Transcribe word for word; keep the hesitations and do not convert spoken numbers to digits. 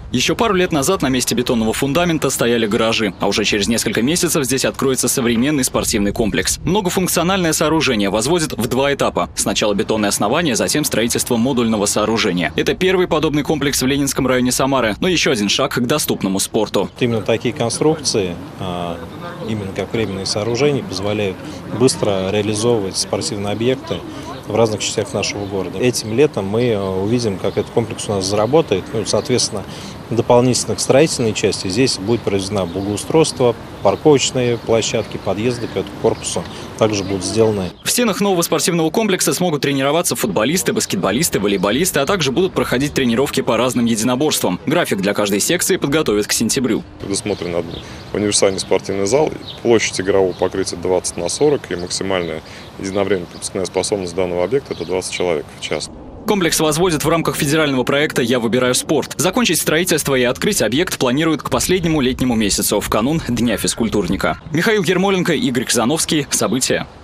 Еще пару лет назад на месте бетонного фундамента стояли гаражи, а уже через несколько месяцев здесь откроется современный спортивный комплекс. Многофункциональное сооружение возводят в два этапа. Сначала бетонное основание, затем строительство модульного сооружения. Это первый подобный комплекс в Ленинском районе Самары, но еще один шаг к доступному спорту. Именно такие конструкции, именно как временные сооружения, позволяют быстро реализовывать спортивные объекты в разных частях нашего города. Этим летом мы увидим, как этот комплекс у нас заработает. Ну, соответственно, дополнительно к строительной части здесь будет произведено благоустройство, парковочные площадки, подъезды к этому корпусу также будут сделаны. В стенах нового спортивного комплекса смогут тренироваться футболисты, баскетболисты, волейболисты, а также будут проходить тренировки по разным единоборствам. График для каждой секции подготовят к сентябрю. Предусмотрен универсальный спортивный зал, площадь игрового покрытия двадцать на сорок и максимальная единовременная пропускная способность данного объекта – это двадцать человек в час. Комплекс возводят в рамках федерального проекта «Я выбираю спорт». Закончить строительство и открыть объект планируют к последнему летнему месяцу, в канун Дня физкультурника. Михаил Ермоленко, Игорь Казановский. События.